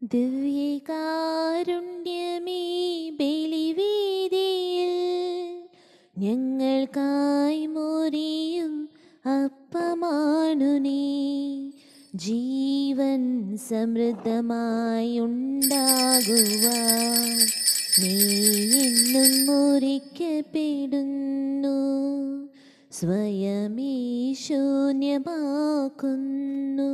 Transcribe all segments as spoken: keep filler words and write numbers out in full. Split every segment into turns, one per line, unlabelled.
ദിവ്യകാരുണ്യമേ ബലിവേദിയിൽ ഞങ്ങൾക്കായി മുറിയും അപ്പമാണു നീ. ജീവൻ സമൃദ്ധമായി ഉണ്ടാകുവാൻ നീ എന്നും മുറിക്കപ്പെടുന്നു, സ്വയമേ ശൂന്യമാക്കുന്നു.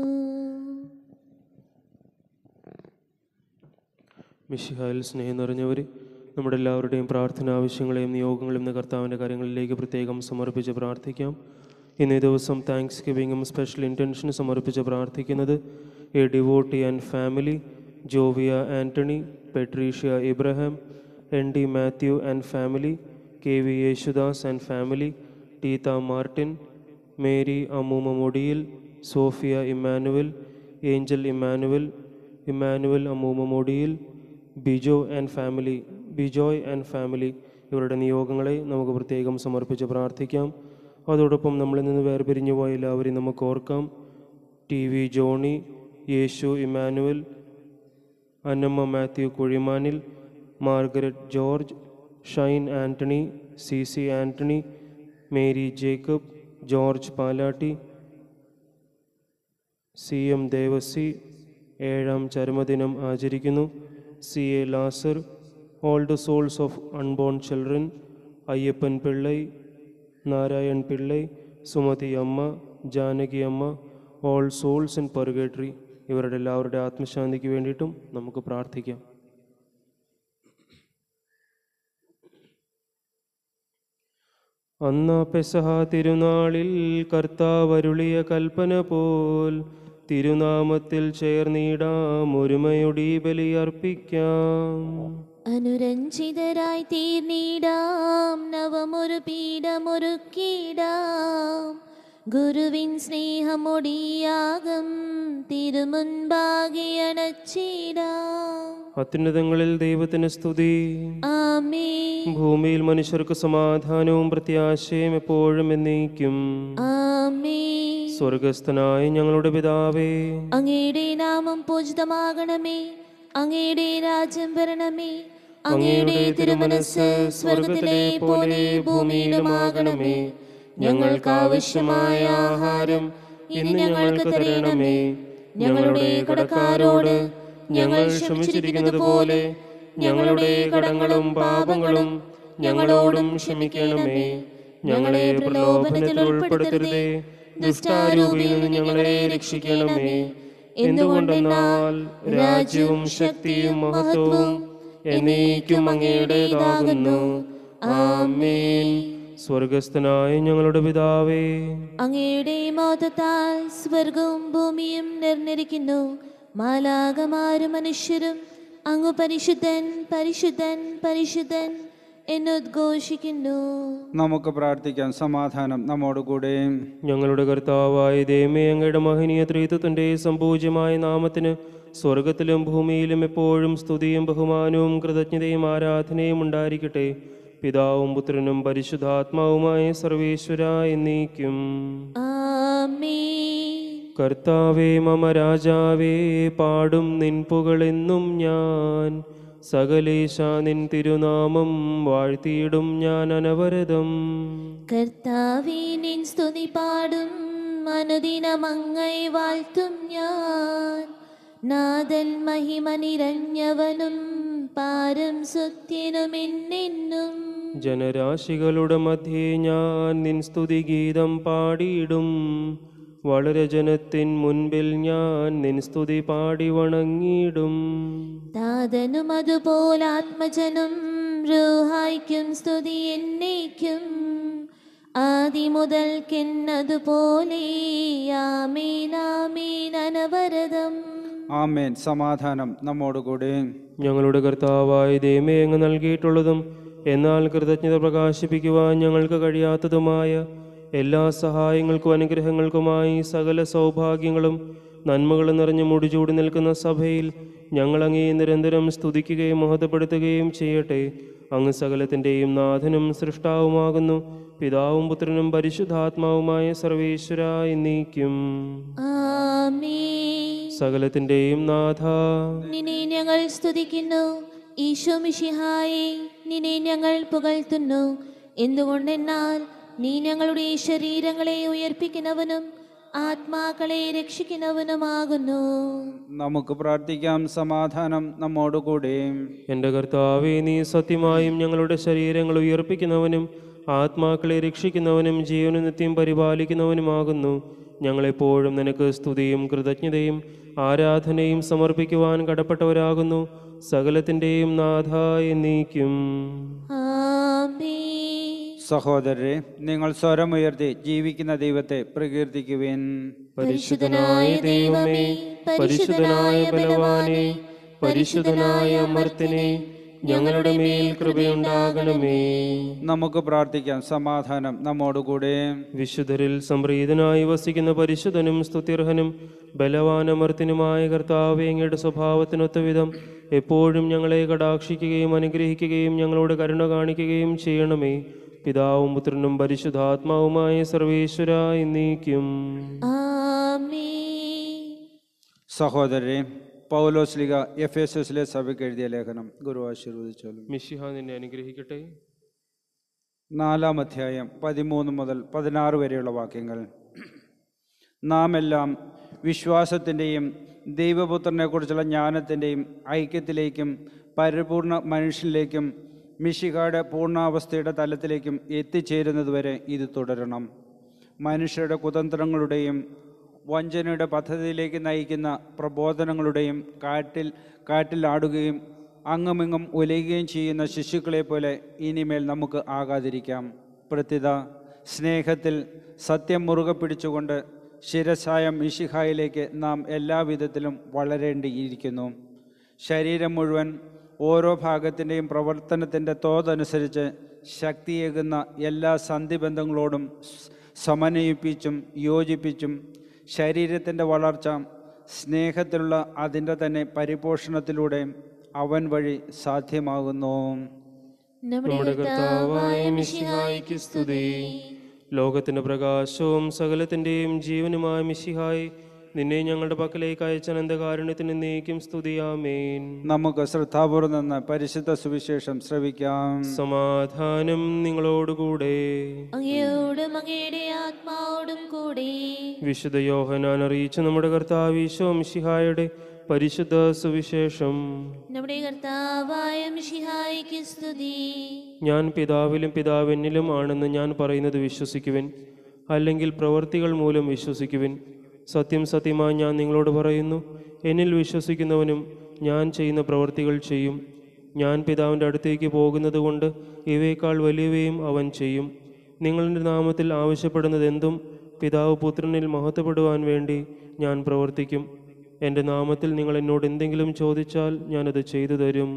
മിശിഹായിൽ സ്നേഹം നിറഞ്ഞവർ, നമ്മുടെ എല്ലാവരുടെയും പ്രാർത്ഥന ആവശ്യങ്ങളെയും നിയോഗങ്ങളും ഇന്ന് കർത്താവിൻ്റെ കാര്യങ്ങളിലേക്ക് പ്രത്യേകം സമർപ്പിച്ച് പ്രാർത്ഥിക്കാം. ഇന്നേ ദിവസം താങ്ക്സ് ഗിവിങ്ങും സ്പെഷ്യൽ ഇൻറ്റൻഷൻ സമർപ്പിച്ച് പ്രാർത്ഥിക്കുന്നത് a devotee and family, Jovia Antony, Patricia Ibrahim, N D Mathew and family, K V Yesudas and family, Teetha Martin, Mary അമ്മൂമ്മ Modiyil, Sophia Emmanuel, Angel Emmanuel, Emmanuel അമ്മൂമ്മ Modiyil, Bijo and family, Bijoy and family, ഇവരുടെ നിയോഗങ്ങളെ നമുക്ക് പ്രത്യേകം സമർപ്പിച്ച് പ്രാർത്ഥിക്കാം. അതോടൊപ്പം നമ്മളിൽ നിന്ന് വേർപിരിഞ്ഞു പോയ എല്ലാവരെയും നമുക്ക് ഓർക്കാം. T V Johny, Yesu Emmanuel, Annamma Mathew Kuzhimanil, Margaret George, Shine Antony, C C Antony, Mary Jacob, George Palatty, C M Devassy ഏഴാം ചരമദിനം ആചരിക്കുന്നു. C A Lazar, all the souls of unborn children, Ayyappan Pillai, Narayan Pillai, Sumathi Amma, Janaki അമ്മ, ഓൾ സോൾസ് ഇൻ പർഗേറ്ററി, ഇവരുടെ എല്ലാവരുടെ ആത്മശാന്തിക്ക് വേണ്ടിയിട്ടും നമുക്ക് പ്രാർത്ഥിക്കാം. അന്നാ പെസഹ തിരുനാളിൽ കർത്താവരുളിയ കൽപ്പന പോൽ തിരുനാമത്തിൽ ചേർന്നിടാം, ഒരുമയൊടി ബലിയർപ്പിക്കാം.
അനുരഞ്ജിതരായി തീർന്നിടാം, നവമൊരു പീഠമൊരുക്കിടാം, ഗുരുവിൻ സ്നേഹമൊടിയാകം തിരുമുൻപാകെ അണച്ചിടാം.
അത്യുന്നതങ്ങളിൽ ദൈവത്തിന് സ്തുതി.
ആമേൻ.
ഭൂമിയിൽ മനുഷ്യർക്ക് സമാധാനവും പ്രത്യാശയും എപ്പോഴും എന്നേക്കും.
ആമേൻ.
സ്വർഗസ്ഥനായ ഞങ്ങളുടെ പിതാവേ,
അങ്ങയുടെ നാമം പൂജിതമാകണമേ, അങ്ങയുടെ രാജ്യം വരണമേ, അങ്ങയുടെ തിരുമനസ്സ് സ്വർഗത്തിലെ പോലെ ഭൂമിയിലുമാകണമേ. ഞങ്ങൾക്ക് ആവശ്യമായ ആഹാരം ഇന്ന് ഞങ്ങൾക്ക് തരണമേ. ഞങ്ങളുടെ കടക്കാരോട് ഞങ്ങൾ ക്ഷമിച്ചിരിക്കുന്നത് പോലെ ഞങ്ങളുടെ കടങ്ങളും പാപങ്ങളും ഞങ്ങളോടും ക്ഷമിക്കണമേ. ഞങ്ങളെ പ്രലോഭനത്തിൽ ഉൾപ്പെടുത്തരുതേ, ദുഷ്ടാരൂപിയിൽ നിന്ന് ഞങ്ങളെ രക്ഷിക്കണമേ. എന്തുകൊണ്ടെന്നാൽ രാജ്യവും ശക്തിയും മഹത്വവും എന്നേക്കും അങ്ങയുടേതാകുന്നു. ആമേൻ.
സ്വർഗസ്ഥനായ ഞങ്ങളുടെ പിതാവേ,
അങ്ങയുടെ മഹത്വത്താൽ സ്വർഗവും ഭൂമിയും നിറഞ്ഞിരിക്കുന്നു. മാലാകമാരും മനുഷ്യരും അങ്ങ് പരിശുദ്ധൻ പരിശുദ്ധൻ പരിശുദ്ധൻ എന്നുദ്ഘോഷിക്കുന്നു.
നമുക്ക് പ്രാർത്ഥിക്കാം. സമാധാനം നമ്മോടുകൂടെ.
ഞങ്ങളുടെ കർത്താവായ ദൈവമേ, അങ്ങയുടെ മഹനീയ ത്രിത്വത്തിന്റെ സംപൂജ്യമായ നാമത്തിന് സ്വർഗത്തിലും ഭൂമിയിലും എപ്പോഴും സ്തുതിയും ബഹുമാനവും കൃതജ്ഞതയും ആരാധനയും ഉണ്ടായിരിക്കട്ടെ. പിതാവും പുത്രനും പരിശുദ്ധാത്മാവുമായ സർവേശ്വര എന്നേക്കും.
ആമേൻ.
കർത്താവേ മമ രാജാവേ, പാടും നിൻ പുകളെന്നും ഞാൻ. സകലേശ നിൻ തിരുനാമം വാഴ്ത്തിയിടും ഞാൻ അനവരതം.
കർത്താവേ നിൻ സ്തുതി പാടും, അനുദിനം അങ്ങയെ വാഴ്ത്തും ഞാൻ. നാഥൻ മഹിമ നിറഞ്ഞവനും പാരം സുത്യനുമെന്നെന്നും.
ജനരാശികളുടെ മധ്യേ ഞാൻ നിൻ സ്തുതിഗീതം പാടിയിടും. വളരെ ജനത്തിൻ മുൻപിൽ ഞാൻ നിൻ സ്തുതി പാടി വണങ്ങിയിടും.
താതനും അതുപോലെ ആത്മജനും റൂഹായ്ക്കും സ്തുതി എന്നേക്കും. ആദി മുതൽക്കെന്നതുപോലെ ആമേൻ ആമേൻ അനവരതം.
ആമേൻ. സമാധാനം നമ്മോടുകൂടെ.
ഞങ്ങളുടെ കർത്താവായ ദൈവമേ, അങ്ങ് നൽകിയിട്ടുള്ളതും എന്നാൽ കൃതജ്ഞത പ്രകാശിപ്പിക്കുവാൻ ഞങ്ങൾക്ക് കഴിയാത്തതുമായ എല്ലാ സഹായങ്ങൾക്കും അനുഗ്രഹങ്ങൾക്കുമായി സകല സൗഭാഗ്യങ്ങളും നന്മകളും നിറഞ്ഞു മുടിചൂടി നിൽക്കുന്ന സഭയിൽ ഞങ്ങൾ അങ്ങേ നിരന്തരം സ്തുതിക്കുകയും മഹത്വപ്പെടുത്തുകയും ചെയ്യട്ടെ. അങ്ങ് സകലത്തിൻ്റെയും നാഥനും സൃഷ്ടാവുമാകുന്നു. പിതാവും പുത്രനും പരിശുദ്ധാത്മാവുമായ സർവേശ്വര എന്നേക്കും.
ആമേൻ.
സകലത്തിൻ്റെയും നാഥ,
നിന്നെ ഞങ്ങൾ സ്തുതിക്കുന്നു. ഈശോ മിശിഹായെ, നിന്നെ ഞങ്ങൾ പുകഴ്ത്തുന്നു. എന്തുകൊണ്ടെന്നാൽ നീ ഞങ്ങളുടെ ശരീരങ്ങളെ ഉയർപ്പിക്കുന്നവനും ആത്മാക്കളെ രക്ഷിക്കുന്നവനുമാകുന്നു.
നമുക്ക് പ്രാർത്ഥിക്കാം. സമാധാനം നമ്മോടുകൂടെ.
എൻ്റെ കർത്താവേ, നീ സത്യമായും ഞങ്ങളുടെ ശരീരങ്ങൾ ഉയർപ്പിക്കുന്നവനും ആത്മാക്കളെ രക്ഷിക്കുന്നവനും ജീവനും നിത്യം പരിപാലിക്കുന്നവനുമാകുന്നു. ഞങ്ങളെപ്പോഴും നിനക്ക് സ്തുതിയും കൃതജ്ഞതയും ആരാധനയും സമർപ്പിക്കുവാൻ കടപ്പെട്ടവരാകുന്നു. സകലത്തിൻ്റെയും നാഥ എന്നേക്കും.
ആമേൻ.
സഹോദരരെ, നിങ്ങൾ സ്വരമുയർത്തി ജീവിക്കുന്ന ദൈവത്തെ പ്രകീർത്തിക്കുവിൻ.
പരിശുദ്ധനായ ദൈവമേ, പരിശുദ്ധനായ ബലവാനേ, പരിശുദ്ധനായ അമർത്യനേ, ഞങ്ങളുടെ മേൽ കൃപയുണ്ടാകണമേ.
നമുക്ക് പ്രാർത്ഥിക്കാം. സമാധാനം നമ്മോടുകൂടെ.
വിശുദ്ധരിൽ സംപ്രീതനായി വസിക്കുന്ന പരിശുദ്ധനും സ്തുത്യർഹനും ബലവാനമർത്തിനുമായ കർത്താവേ, അങ്ങയുടെ സ്വഭാവത്തിനൊത്ത വിധം എപ്പോഴും ഞങ്ങളെ കടാക്ഷിക്കുകയും അനുഗ്രഹിക്കുകയും ഞങ്ങളോട് കരുണ കാണിക്കുകയും ചെയ്യണമേ. പിതാവും പുത്രനും പരിശുദ്ധാത്മാവുമായ സർവേശ്വര എന്നേക്കും.
ആമേൻ.
സഹോദരരെ, പൗലോസ്ലിഹ എഫേസസിലെ സഭയ്ക്ക് എഴുതിയ ലേഖനം ഗുരു ആശീർവദിച്ചോളും.
മിശിഹ നിന്നെ അനുഗ്രഹിക്കട്ടെ.
നാലാം അധ്യായം പതിമൂന്ന് മുതൽ പതിനാറ് വരെയുള്ള വാക്യങ്ങൾ. നാം എല്ലാം വിശ്വാസത്തിൻ്റെയും ദൈവപുത്രനെക്കുറിച്ചുള്ള ജ്ഞാനത്തിൻ്റെയും ഐക്യത്തിലേക്കും പരിപൂർണ മനുഷ്യനിലേക്കും മിശിഹായുടെ പൂർണ്ണാവസ്ഥയുടെ തലത്തിലേക്കും എത്തിച്ചേരുന്നതുവരെ ഇത് തുടരണം. മനുഷ്യരുടെ കുതന്ത്രങ്ങളുടെയും വഞ്ചനയുടെ പദ്ധതിയിലേക്ക് നയിക്കുന്ന പ്രബോധനങ്ങളുടെയും കാറ്റിൽ കാറ്റിലാടുകയും അങ്ങുമിങ്ങും ഉലയുകയും ചെയ്യുന്ന ശിശുക്കളെ പോലെ ഇനിമേൽ നമുക്ക് ആകാതിരിക്കാം. പ്രത്യുത സ്നേഹത്തിൽ സത്യം മുറുകെ പിടിച്ചുകൊണ്ട് ശിരസായ മിശിഹായിലേക്ക് നാം എല്ലാവിധത്തിലും വളരേണ്ടിയിരിക്കുന്നു. ശരീരം മുഴുവൻ ഓരോ ഭാഗത്തിൻ്റെയും പ്രവർത്തനത്തിൻ്റെ തോതനുസരിച്ച് ശക്തിയേകുന്ന എല്ലാ സന്ധിബന്ധങ്ങളോടും സമന്വയിപ്പിച്ചും യോജിപ്പിച്ചും ശരീരത്തിൻ്റെ വളർച്ച സ്നേഹത്തിലുള്ള അതിൻ്റെ തന്നെ പരിപോഷണത്തിലൂടെ അവൻ വഴി സാധ്യമാകുന്നു.
നമ്മുടെ കർത്താവായ മിശിഹായ്ക്ക് സ്തുതി. ലോകത്തിൻ്റെ പ്രകാശവും സകലത്തിൻ്റെയും ജീവനുമായ മിശിഹായി, നിന്നെ ഞങ്ങളുടെ പക്കലേക്ക് അയച്ച അനന്തകാരുണ്യത്തിന് എന്നേക്കും സ്തുതി. ആമേൻ.
നമുക്ക് ശ്രദ്ധാപൂർവ്വം നിന്ന് പരിശുദ്ധ സുവിശേഷം ശ്രവിക്കാം.
സമാധാനം നിങ്ങളോടുകൂടെ.
അങ്ങയോടും അങ്ങയുടെ ആത്മാവോടും കൂടെ.
വിശുദ്ധ യോഹന്നാൻ അറിയിച്ച നമ്മുടെ കർത്താവ് ഈശോ മിശിഹായുടെ പരിശുദ്ധ സുവിശേഷം.
നമ്മുടെ കർത്താവായ മിശിഹായ്ക്ക് സ്തുതി.
ഞാൻ പിതാവിലും പിതാവ് എന്നിലും ആണെന്ന് ഞാൻ പറയുന്നത് വിശ്വസിക്കുവിൻ, അല്ലെങ്കിൽ പ്രവൃത്തികൾ മൂലം വിശ്വസിക്കുവിൻ. സത്യം സത്യമായി ഞാൻ നിങ്ങളോട് പറയുന്നു, എന്നിൽ വിശ്വസിക്കുന്നവനും ഞാൻ ചെയ്യുന്ന പ്രവൃത്തികൾ ചെയ്യും. ഞാൻ പിതാവിൻ്റെ അടുത്തേക്ക് പോകുന്നത് കൊണ്ട് ഇവയേക്കാൾ വലിയവയും അവൻ ചെയ്യും. നിങ്ങളുടെ നാമത്തിൽ ആവശ്യപ്പെടുന്നത് എന്തും പിതാവ് പുത്രനിൽ മഹത്വപ്പെടുവാൻ വേണ്ടി ഞാൻ പ്രവർത്തിക്കും. എൻ്റെ നാമത്തിൽ നിങ്ങൾ എന്നോട് എന്തെങ്കിലും ചോദിച്ചാൽ ഞാനത് ചെയ്തു തരും.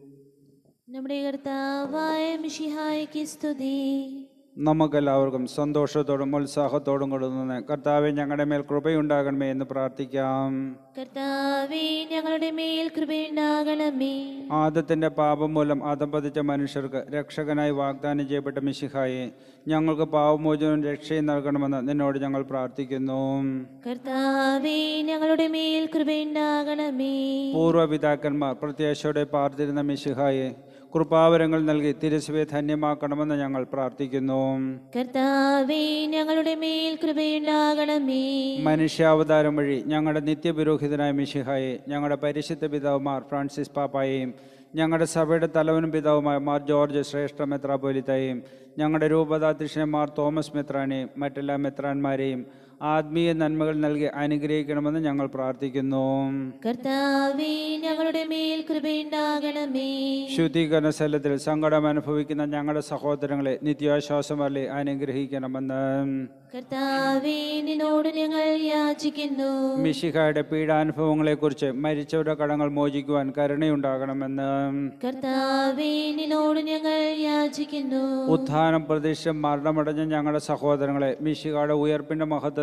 നമ്മുടെ കർത്താവായ മിശിഹായ്ക്ക് സ്തുതി.
നമുക്കെല്ലാവർക്കും സന്തോഷത്തോടും ഉത്സാഹത്തോടും കൊടുക്കുന്ന കർത്താവെ, ഞങ്ങളുടെ മേൽ കൃപയുണ്ടാകണമേ എന്ന് പ്രാർത്ഥിക്കാം.
കർത്താവേ, ഞങ്ങളുടെ മേൽ കൃപയുണ്ടാകണമേ.
ആദത്തിന്റെ പാപം മൂലം അധപതിച്ച മനുഷ്യർക്ക് രക്ഷകനായി വാഗ്ദാനം ചെയ്യപ്പെട്ട മിശിഹായെ, ഞങ്ങൾക്ക് പാപമോചനവും രക്ഷയും നൽകണമെന്ന് നിന്നോട് ഞങ്ങൾ പ്രാർത്ഥിക്കുന്നു.
കർത്താവേ, ഞങ്ങളുടെ മേൽ കൃപയുണ്ടാകണമേ.
പൂർവ്വപിതാക്കന്മാർ പ്രത്യാശയോടെ പാർത്തിരുന്ന മിശിഹായെ, കൃപാവരങ്ങൾ നൽകി തിരുസഭയെ ധന്യമാക്കണമെന്ന് ഞങ്ങൾ പ്രാർത്ഥിക്കുന്നു.
കർത്താവേ, ഞങ്ങളുടെ മേൽ കൃപയുണ്ടാകണമേ.
മനുഷ്യാവതാരം വഴി ഞങ്ങളുടെ നിത്യപുരോഹിതനായ മിശിഹായെ, ഞങ്ങളുടെ പരിശുദ്ധ പിതാവുമാർ ഫ്രാൻസിസ് പാപ്പായെയും ഞങ്ങളുടെ സഭയുടെ തലവനും പിതാവുമായ മാർ ജോർജ് ശ്രേഷ്ഠ മെത്രാപ്പൊലീത്തയെയും ഞങ്ങളുടെ രൂപതാധ്യക്ഷനെ മാർ തോമസ് മെത്രാനെയും മറ്റെല്ലാ മെത്രാന്മാരെയും ആത്മീയ നന്മകൾ നൽകി അനുഗ്രഹിക്കണമെന്ന് ഞങ്ങൾ പ്രാർത്ഥിക്കുന്നു.
കർത്താവേ, ഞങ്ങളുടെ മേൽ കൃപയുണ്ടാകണമേ.
ശുദ്ധീകരണ സ്ഥലത്തിൽ സങ്കടം അനുഭവിക്കുന്ന ഞങ്ങളുടെ സഹോദരങ്ങളെ നിത്യാശ്വാസം വരളി അനുഗ്രഹിക്കണമെന്ന്
കർത്താവേ, നിന്നോട് ഞങ്ങൾ യാചിക്കുന്നു.
മിശിഹായുടെ പീഡാനുഭവങ്ങളെക്കുറിച്ച് മരിച്ചവരുടെ കടങ്ങൾ മോചിക്കുവാൻ കരുണയുണ്ടാകണമെന്ന്
കർത്താവേ, നിന്നോട് ഞങ്ങൾ യാചിക്കുന്നു.
ഉത്ഥാനം പ്രതീക്ഷിച്ച് മരണമടഞ്ഞ ഞങ്ങളുടെ സഹോദരങ്ങളെ മിശിഹായുടെ ഉയർപ്പിന്റെ മഹത്വത്തിൽ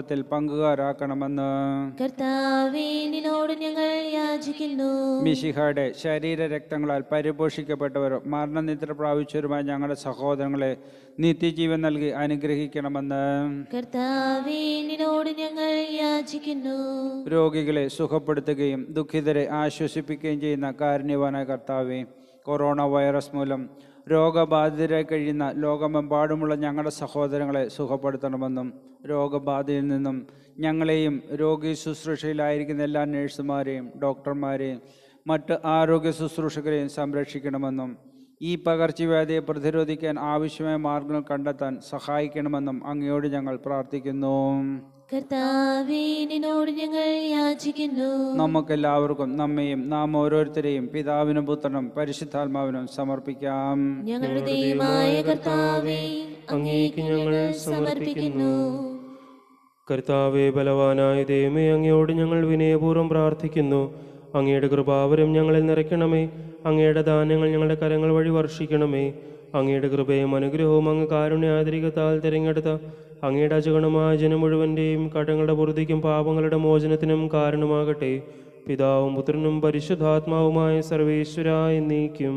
മരണത്തിൽ പങ്കുകാരാക്കണമെന്ന്
കർത്താവേ നിന്നോട് ഞങ്ങൾ യാചിക്കുന്നു.
മിശിഹായുടെ ശരീര രക്തങ്ങളാൽ പരിപോഷിക്കപ്പെട്ടവരും മരണനിദ്ര പ്രാപിച്ചവരുമായ ഞങ്ങളുടെ സഹോദരങ്ങളെ നിത്യജീവൻ നൽകി അനുഗ്രഹിക്കണമെന്ന്
കർത്താവേ നിന്നോട് ഞങ്ങൾ യാചിക്കുന്നു.
രോഗികളെ സുഖപ്പെടുത്തുകയും ദുഃഖിതരെ ആശ്വസിപ്പിക്കുകയും ചെയ്യുന്ന കാരുണ്യവാനായ കർത്താവേ, കൊറോണ വൈറസ് മൂലം രോഗബാധിതരായി കഴിയുന്ന ലോകമെമ്പാടുമുള്ള ഞങ്ങളുടെ സഹോദരങ്ങളെ സുഖപ്പെടുത്തണമെന്നും രോഗബാധയിൽ നിന്നും ഞങ്ങളെയും രോഗി ശുശ്രൂഷയിലായിരിക്കുന്ന എല്ലാ നഴ്സുമാരെയും ഡോക്ടർമാരെയും മറ്റ് ആരോഗ്യ ശുശ്രൂഷകരെയും സംരക്ഷിക്കണമെന്നും ഈ പകർച്ചവ്യാധിയെ പ്രതിരോധിക്കാൻ ആവശ്യമായ മാർഗങ്ങൾ കണ്ടെത്താൻ സഹായിക്കണമെന്നും അങ്ങയോട് ഞങ്ങൾ പ്രാർത്ഥിക്കുന്നു.
കർത്താവേ നിന്നോട് ഞങ്ങൾ യാചിക്കുന്നു.
നമുക്കെല്ലാവർക്കും നമ്മയും നാം ഓരോരുത്തരെയും പിതാവിനും പുത്രനും പരിശുദ്ധാത്മാവിനും സമർപ്പിക്കാം.
ഞങ്ങളുടെ ദൈവമായ കർത്താവേ, അങ്ങേക്ക് ഞങ്ങൾ സമർപ്പിക്കുന്നു.
കർത്താവേ, ബലവാനായ ദൈവമേ, അങ്ങയോട് ഞങ്ങൾ വിനയപൂർവ്വം പ്രാർത്ഥിക്കുന്നു. അങ്ങയുടെ കൃപാവരം ഞങ്ങളിൽ നിറയ്ക്കണമേ. അങ്ങയുടെ ദാനങ്ങൾ ഞങ്ങളുടെ കരങ്ങൾ വഴി വർഷിക്കണമേ. അങ്ങയുടെ കൃപയും അനുഗ്രഹവും അങ്ങ് കാരുണ്യാതിരികത്താൽ തിരഞ്ഞെടുത്ത അങ്ങയുടെ അജഗണമായ ജനം മുഴുവൻ്റെയും കടങ്ങളുടെ പൂർത്തിക്കും പാപങ്ങളുടെ മോചനത്തിനും കാരണമാകട്ടെ. പിതാവും പുത്രനും പരിശുദ്ധാത്മാവുമായ സർവേശ്വര എന്നേക്കും.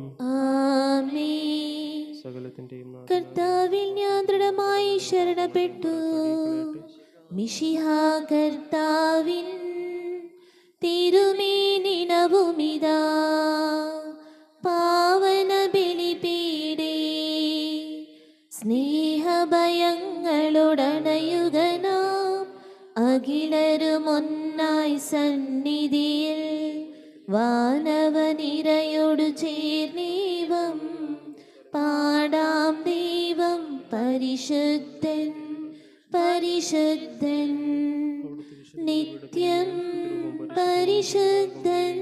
ആമേൻ.
സകലത്തിന്റെയും നാഥനായ
കർത്താവിൽ ഞാൻ ദൃഢമായി ശരണപ്പെട്ടു. മിശിഹാ കർത്താവിൻ തിരുമേനിനവുമിതാ പാവന ബലിപീഠേ സ്നേഹഭയങ്ങളുടണയുക നാം അഖിലരുമൊന്നായി സന്നിധിയിൽ വാനവനിരയോടു ചേർന്നേവം പാടാം. ദൈവം പരിശുദ്ധൻ പരിശുദ്ധൻ നിത്യം പരിശുദ്ധൻ.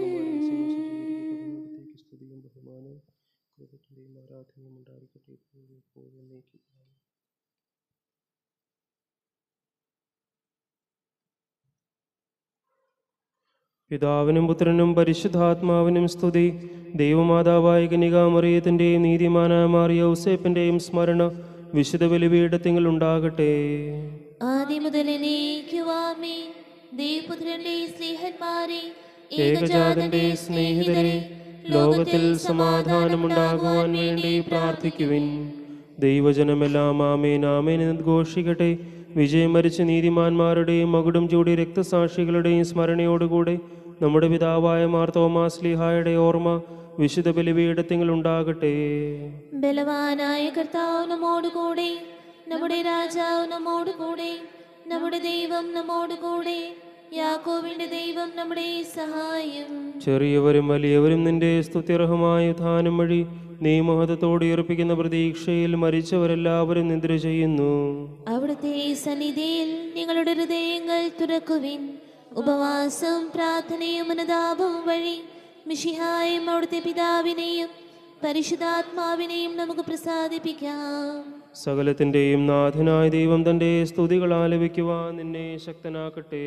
പിതാവിനും പുത്രനും പരിശുദ്ധാത്മാവിനും സ്തുതി. ദൈവമാതാവായ കന്യകാമറിയത്തിൻ്റെയും നീതിമാനായ മാറിയ ഔസേപ്പിൻ്റെയും സ്മരണ വിശുദ്ധ ബലിപീഠത്തിൽ ഉണ്ടാകട്ടെ.
ആദ്യം മുതൽ എന്നേക്കുമാമേൻ. ദൈവപുത്രന്റെ സ്നേഹന്മാരെ,
ഏകജാതന്റെ സ്നേഹിതരെ, ലോകത്തിൽ സമാധാനമുണ്ടാകുവാൻ വേണ്ടി പ്രാർത്ഥിക്കുവിൻ. ദൈവജനമെല്ലാം ആമേൻ ആമേൻ എന്ന് ഘോഷിക്കട്ടെ. വിജയം വരിച്ച നീതിമാന്മാരുടെയും മകുടം ചൂടി രക്തസാക്ഷികളുടെയും സ്മരണയോടുകൂടെ നമ്മുടെ പിതാവായ മാർ തോമാസ് ശ്ലീഹായുടെ ഓർമ്മ വിശുദ്ധ ബലിപീഠത്തിൽ ഉണ്ടാകട്ടെ.
ബലവാനായ കർത്താവ് നമ്മോടുകൂടെ, നമ്മുടെ രാജാവ് നമ്മോടുകൂടെ, നമ്മുടെ ദൈവം നമ്മോടുകൂടെ, യാക്കോബിന്റെ ദൈവം നമ്മുടെ സഹായം.
ചെറിയവരും വലിയവരും നിന്റെ സ്തുത്യർഹമായ ഉത്ഥാനം വഴി നീ മഹത്വത്തോടെ ഉയർപ്പിക്കുന്ന പ്രതീക്ഷയിൽ മരിച്ചവരെല്ലാവരും നിദ്ര ചെയ്യുന്നു.
അവിടുത്തെ സന്നിധിയിൽ നിങ്ങളുടെ ഹൃദയങ്ങൾ തുറക്കുവിൻ. ഉപവാസം പ്രാർത്ഥനയും അനുതാപവും വഴി മിശിഹായും അവിടുത്തെ പിതാവിനെയും പരിശുദ്ധാത്മാവിനെയും നമുക്ക് പ്രസാദിപ്പിക്കാം.
സകലത്തിന്റെയും നാഥനായ ദൈവം തന്റെ സ്തുതികൾ ആലപിക്കുവാൻ നിന്നെ ശക്തനാക്കട്ടെ.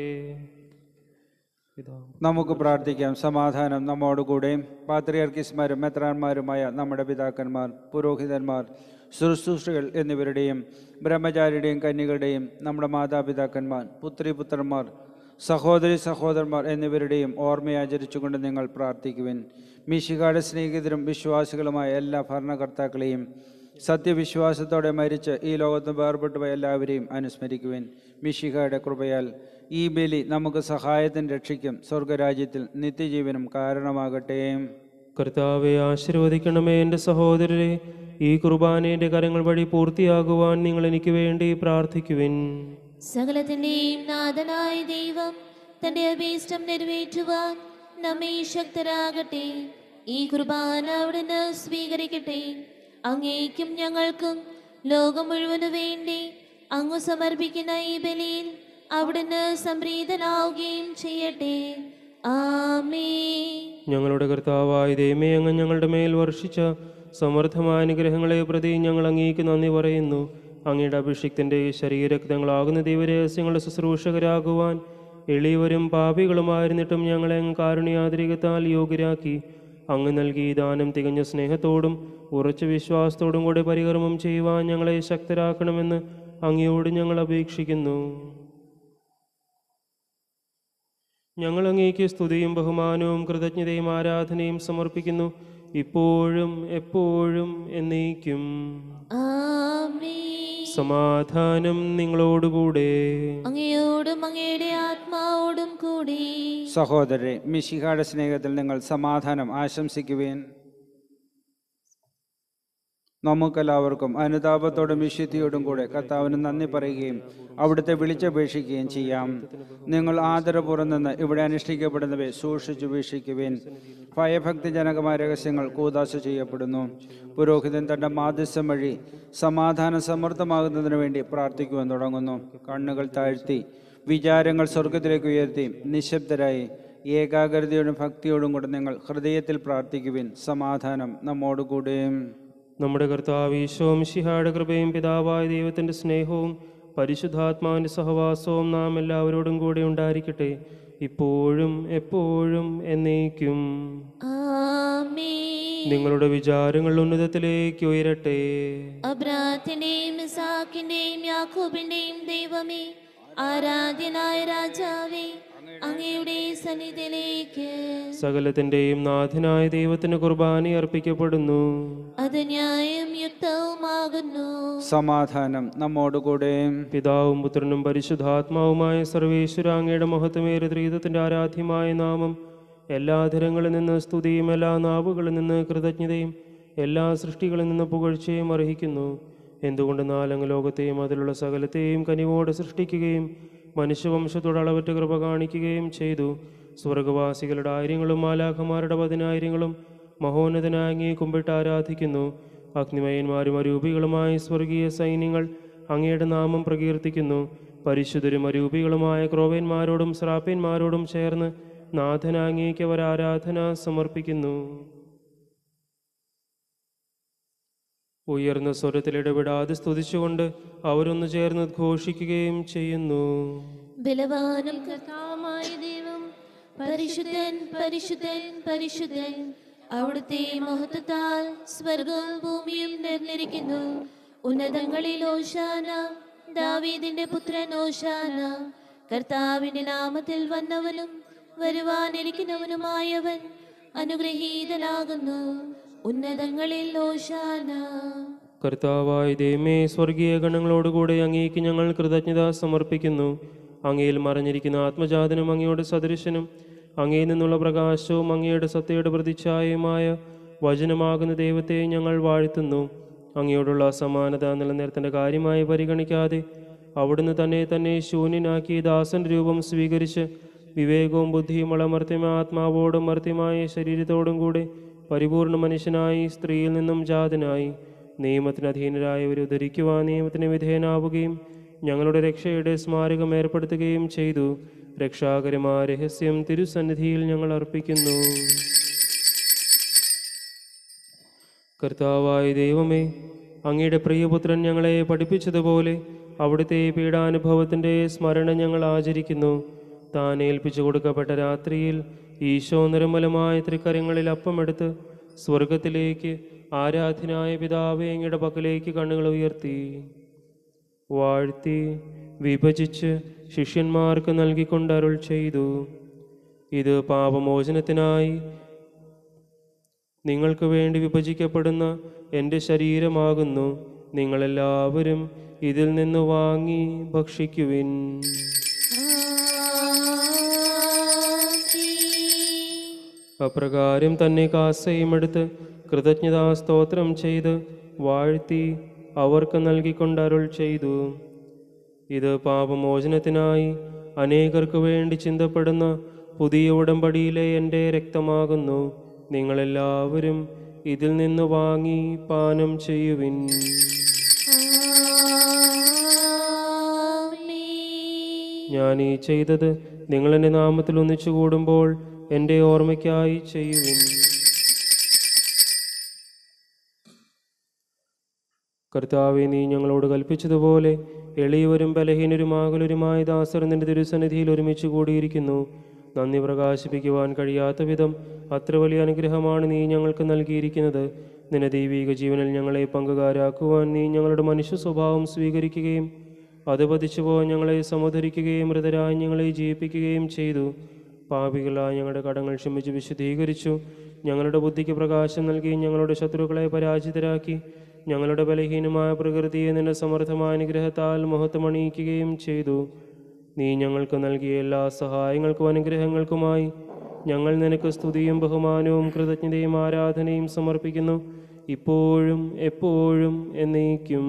നമുക്ക് പ്രാർത്ഥിക്കാം. സമാധാനം നമ്മോടുകൂടെ. പാത്രിയർക്കീസ്മാരും മെത്രാന്മാരുമായ നമ്മുടെ പിതാക്കന്മാർ, പുരോഹിതന്മാർ, ശുശ്രൂഷകൾ എന്നിവരുടെയും ബ്രഹ്മചാരിയുടെയും കന്യകളുടെയും നമ്മുടെ മാതാപിതാക്കന്മാർ, പുത്രിപുത്രന്മാർ, സഹോദരി സഹോദരന്മാർ എന്നിവരുടെയും ഓർമ്മയാചരിച്ചുകൊണ്ട് നിങ്ങൾ പ്രാർത്ഥിക്കുവിൻ. മിശിഹായുടെ സ്നേഹിതരും വിശ്വാസികളുമായ എല്ലാ ഭരണകർത്താക്കളെയും സത്യവിശ്വാസത്തോടെ മരിച്ച് ഈ ലോകത്ത് വേർപെട്ടുപോയ എല്ലാവരെയും അനുസ്മരിക്കുവിൻ. മിശിഹായുടെ കൃപയാൽ ഈ ബലി നമുക്ക് സഹായത്തിന് രക്ഷിക്കും സ്വർഗരാജ്യത്തിൽ നിത്യജീവനും കാരണമാകട്ടെ.
കർത്താവെ ആശീർവദിക്കണമേ. എൻ്റെ സഹോദരരെ, ഈ കുർബാന എൻ്റെ കരങ്ങൾ വഴി പൂർത്തിയാകുവാൻ നിങ്ങൾ എനിക്ക് വേണ്ടി പ്രാർത്ഥിക്കുവിൻ.
സകലത്തിന്റെയും നാഥനായ ദൈവം തന്റെ അഭീഷ്ടം നിറവേറ്റുവാൻ നമ്മെ ശക്തരാകട്ടെ. ഈ കുർബാന അവിടുന്ന് സ്വീകരിക്കട്ടെ. അങ്ങേക്കും ഞങ്ങൾക്കും ലോകം മുഴുവനു വേണ്ടി അങ്ങ് സമർപ്പിക്കുന്ന ഈ ബലിയിൽ അവിടുന്ന് സംപ്രീതനാവുകയും ചെയ്യട്ടെ. ആമേൻ.
ഞങ്ങളുടെ കർത്താവായ ദൈവമേ, അങ്ങ് ഞങ്ങളുടെ മേൽ വർഷിച്ച സമർത്ഥമായ അനുഗ്രഹങ്ങളെ പ്രതി ഞങ്ങൾ അങ്ങേക്ക് നന്ദി പറയുന്നു. അങ്ങയുടെ അഭിഷിക്തൻ്റെ ശരീരരക്തങ്ങളാകുന്ന ദൈവരഹസ്യങ്ങളുടെ ശുശ്രൂഷകരാകുവാൻ എളിയവരും പാപികളുമായിരുന്നിട്ടും ഞങ്ങളെ അങ്ങ് കാരുണ്യാതിരികത്താൽ യോഗ്യരാക്കി. അങ്ങ് നൽകി ദാനം തികഞ്ഞ സ്നേഹത്തോടും ഉറച്ച വിശ്വാസത്തോടും കൂടെ പരികർമ്മം ചെയ്യുവാൻ ഞങ്ങളെ ശക്തരാക്കണമെന്ന് അങ്ങയോട് ഞങ്ങൾ അപേക്ഷിക്കുന്നു. ഞങ്ങൾ അങ്ങേക്ക് സ്തുതിയും ബഹുമാനവും കൃതജ്ഞതയും ആരാധനയും സമർപ്പിക്കുന്നു, ഇപ്പോഴും എപ്പോഴും എന്നേക്കും.
ആമേൻ.
സമാധാനം നിങ്ങളോടുകൂടെ.
അങ്ങയോടും അങ്ങയുടെ ആത്മാവോടും കൂടി.
സഹോദരരെ, മിശിഹായുടെ സ്നേഹത്തിൽ നിങ്ങൾ സമാധാനം ആശംസിക്കുവേൻ. നമുക്കെല്ലാവർക്കും അനുതാപത്തോടും വിശുദ്ധിയോടും കൂടെ കർത്താവിന് നന്ദി പറയുകയും അവിടുത്തെ വിളിച്ചപേക്ഷിക്കുകയും ചെയ്യാം. നിങ്ങൾ ആദരപൂർവ്വം നിന്ന് ഇവിടെ അനുഷ്ഠിക്കപ്പെടുന്നവയെ സൂക്ഷിച്ചു വീക്ഷിക്കുവേൻ. ഭയഭക്തിജനകമായ രഹസ്യങ്ങൾ കൂദാശ ചെയ്യപ്പെടുന്നു. പുരോഹിതൻ തന്റെ മാധ്യസ്ഥം വഴി സമാധാനം സമൃദ്ധമാകുന്നതിന് വേണ്ടി പ്രാർത്ഥിക്കുവാൻ തുടങ്ങുന്നു. കണ്ണുകൾ താഴ്ത്തി വിചാരങ്ങൾ സ്വർഗത്തിലേക്ക് ഉയർത്തി നിശബ്ദരായി ഏകാഗ്രതയോടും ഭക്തിയോടും കൂടെ നിങ്ങൾ ഹൃദയത്തിൽ പ്രാർത്ഥിക്കുവിൻ. സമാധാനം നമ്മോടുകൂടെയും.
നമ്മുടെ കർത്താവ് ഈശോ മിശിഹായുടെ കൃപയും പിതാവായ ദൈവത്തിൻ്റെ സ്നേഹവും പരിശുദ്ധാത്മാവിൻ്റെ സഹവാസവും നാം എല്ലാവരോടും കൂടെ ഉണ്ടായിരിക്കട്ടെ, ഇപ്പോഴും എപ്പോഴും എന്നേക്കും.
ആമേൻ.
നിങ്ങളുടെ വിചാരങ്ങൾ ഉന്നതത്തിലേക്ക് ഉയരട്ടെ.
അബ്രാഹാമിന്റെയും ഇസാക്കിന്റെയും യാക്കോബിന്റെയും ദൈവമേ, ആരാധ്യനായ രാജാവേ, അങ്ങയുടെ സന്നിധിയിലേക്ക്
സകലത്തിന്റെയും നാഥനായ ദൈവത്തിന് കുർബാന അർപ്പിക്കപ്പെടുന്നു.
അത് ന്യായം യുക്തവുമാകുന്നു.
സമാധാനം നമ്മോടുകൂടെ.
പിതാവും പുത്രനും പരിശുദ്ധാത്മാവുമായ സർവേശ്വര, അങ്ങയുടെ മഹത്വമേറിയ ത്രിത്വത്തിന്റെ ആരാധ്യമായ നാമം എല്ലാ ധരങ്ങളിൽ നിന്ന് സ്തുതിയും എല്ലാ നാവുകളിൽ നിന്ന് കൃതജ്ഞതയും എല്ലാ സൃഷ്ടികളിൽ നിന്ന് പുകഴ്ചയും അർഹിക്കുന്നു. എന്തുകൊണ്ടെന്നാൽ അങ്ങ് ലോകത്തെയും അതിലുള്ള സകലത്തെയും കനിവോടെ സൃഷ്ടിക്കുകയും മനുഷ്യവംശത്തോട് അളവറ്റ കൃപ കാണിക്കുകയും ചെയ്തു. സ്വർഗവാസികളുടെ ആയിരങ്ങളും മാലാഖമാരുടെ പതിനായിരങ്ങളും മഹോന്നതനായ അങ്ങയെ കുമ്പിട്ട് ആരാധിക്കുന്നു. അഗ്നിമയന്മാരും അരൂപികളുമായ സ്വർഗീയ സൈന്യങ്ങൾ അങ്ങയുടെ നാമം പ്രകീർത്തിക്കുന്നു. പരിശുദ്ധരും അരൂപികളുമായ ക്രോവേന്മാരോടും ശ്രാപ്യന്മാരോടും ചേർന്ന് നാഥന അങ്ങേക്ക് അവർ ആരാധന സമർപ്പിക്കുന്നു. ഉയർന്ന സ്വരത്തിൽ ഇടപെടാതെ സ്തുതിച്ചുകൊണ്ട് അവരൊന്നു ചേർന്ന് ഘോഷിക്കുകയും ചെയ്യുന്നു.
ബലവാനും കർത്താവുമായ ദൈവം, പരിശുദ്ധൻ പരിശുദ്ധൻ പരിശുദ്ധൻ, അവിടുത്തെ മഹത്വത്താൽ സ്വർഗവും ഭൂമിയും നിറഞ്ഞിരിക്കുന്നു. ഉന്നതങ്ങളിൽ ഓശാന, ദാവീദിന്റെ പുത്രൻ ഓശാന. കർത്താവിന്റെ നാമത്തിൽ വന്നവനും വരുവാനിരിക്കുന്നവനുമായവൻ അനുഗ്രഹീതനാകുന്നു. ഉന്നതങ്ങളിൽ ഓശാന.
കർത്താവായ ദൈവമേ, സ്വർഗീയ ഗണങ്ങളോടുകൂടെ അങ്ങേക്ക് ഞങ്ങൾ കൃതജ്ഞത സമർപ്പിക്കുന്നു. അങ്ങയിൽ മറഞ്ഞിരിക്കുന്ന ആത്മജാതനും അങ്ങയുടെ സദൃശനും അങ്ങയിൽ നിന്നുള്ള പ്രകാശവും അങ്ങയുടെ സത്യയുടെ പ്രതിച്ഛായയുമായ വചനമാകുന്ന ദൈവത്തെ ഞങ്ങൾ വാഴ്ത്തുന്നു. അങ്ങയോടുള്ള സമാനത നിലനിർത്തേണ്ട കാര്യമായി പരിഗണിക്കാതെ അവിടുന്ന് തന്നെ തന്നെ ശൂന്യനാക്കി ദാസന്റെ രൂപം സ്വീകരിച്ച് വിവേകവും ബുദ്ധിയും അളമർത്യമായ ആത്മാവോടും മർത്യമായ ശരീരത്തോടും കൂടെ പരിപൂർണ മനുഷ്യനായി സ്ത്രീയിൽ നിന്നും ജാതനായി നിയമത്തിന് അധീനരായവരെ ഉദ്ധരിക്കുവാൻ നിയമത്തിന് വിധേയനാവുകയും ഞങ്ങളുടെ രക്ഷയുടെ സ്മാരകം ഏർപ്പെടുത്തുകയും ചെയ്തു. രക്ഷാകരമായ രഹസ്യം തിരുസന്നിധിയിൽ ഞങ്ങൾ അർപ്പിക്കുന്നു. കർത്താവായ ദൈവമേ, അങ്ങയുടെ പ്രിയപുത്രൻ ഞങ്ങളെ പഠിപ്പിച്ചതുപോലെ അവിടുത്തെ പീഡാനുഭവത്തിൻ്റെ സ്മരണ ഞങ്ങൾ ആചരിക്കുന്നു. താൻ ഏൽപ്പിച്ചു കൊടുക്കപ്പെട്ട രാത്രിയിൽ ഈശോ നിർമ്മലമായ തൃക്കരങ്ങളിൽ അപ്പമെടുത്ത് സ്വർഗത്തിലേക്ക് ആരാധനായ പിതാവേ അങ്ങയുടെ പക്കലേക്ക് കണ്ണുകൾ ഉയർത്തി വാഴ്ത്തി വിഭജിച്ച് ശിഷ്യന്മാർക്ക് നൽകിക്കൊണ്ട് അരുൾ ചെയ്തു: ഇത് പാപമോചനത്തിനായി നിങ്ങൾക്ക് വേണ്ടി വിഭജിക്കപ്പെടുന്ന എൻ്റെ ശരീരമാകുന്നു. നിങ്ങളെല്ലാവരും ഇതിൽ നിന്ന് വാങ്ങി ഭക്ഷിക്കുവിൻ. അപ്രകാരം തന്നെ കാസയും എടുത്ത് കൃതജ്ഞതാ സ്തോത്രം ചെയ്ത് വാഴ്ത്തി അവർക്ക് നൽകിക്കൊണ്ട് അരുൾ ചെയ്തു: ഇത് പാപമോചനത്തിനായി അനേകർക്ക് വേണ്ടി ചിന്തപ്പെടുന്ന പുതിയ ഉടമ്പടിയിലെ എൻ്റെ രക്തമാകുന്നു. നിങ്ങളെല്ലാവരും ഇതിൽ നിന്ന് വാങ്ങി പാനം ചെയ്യുവിൻ. ഞാൻ ഈ ചെയ്തത് നിങ്ങൾ എൻ്റെ നാമത്തിൽ ഒന്നിച്ചു കൂടുമ്പോൾ എൻ്റെ ഓർമ്മയ്ക്കായി ചെയ്യുവിൻ. കർത്താവേ, നീ ഞങ്ങളോട് കൽപ്പിച്ചതുപോലെ എളിയവരും ബലഹീനരുമാകലരുമായ ദാസർ നിന്റെ തിരുസന്നിധിയിൽ ഒരുമിച്ച് കൂടിയിരിക്കുന്നു. നന്ദി പ്രകാശിപ്പിക്കുവാൻ കഴിയാത്ത വിധം അത്ര വലിയ അനുഗ്രഹമാണ് നീ ഞങ്ങൾക്ക് നൽകിയിരിക്കുന്നത്. നിന്റെ ദൈവിക ജീവനിൽ ഞങ്ങളെ പങ്കുകാരാക്കുവാൻ നീ ഞങ്ങളുടെ മനുഷ്യ സ്വഭാവം സ്വീകരിക്കുകയും അത് പതിച്ചുപോകാൻ ഞങ്ങളെ സമുദ്ധരിക്കുകയും മൃതരായി ഞങ്ങളെ ജീവിപ്പിക്കുകയും ചെയ്തു. പാപികളായ ഞങ്ങളുടെ കടങ്ങൾ ക്ഷമിച്ച് വിശുദ്ധീകരിച്ചു. ഞങ്ങളുടെ ബുദ്ധിക്ക് പ്രകാശം നൽകി ഞങ്ങളുടെ ശത്രുക്കളെ പരാജിതരാക്കി. ഞങ്ങളുടെ ബലഹീനമായ പ്രകൃതിയെ നിന്റെ സമർത്ഥമായ അനുഗ്രഹത്താൽ മഹത്വമണിയിക്കുകയും ചെയ്തു. നീ ഞങ്ങൾക്ക് നൽകിയ എല്ലാ സഹായങ്ങൾക്കും അനുഗ്രഹങ്ങൾക്കുമായി ഞങ്ങൾ നിനക്ക് സ്തുതിയും ബഹുമാനവും കൃതജ്ഞതയും ആരാധനയും സമർപ്പിക്കുന്നു, ഇപ്പോഴും എപ്പോഴും എന്നേക്കും.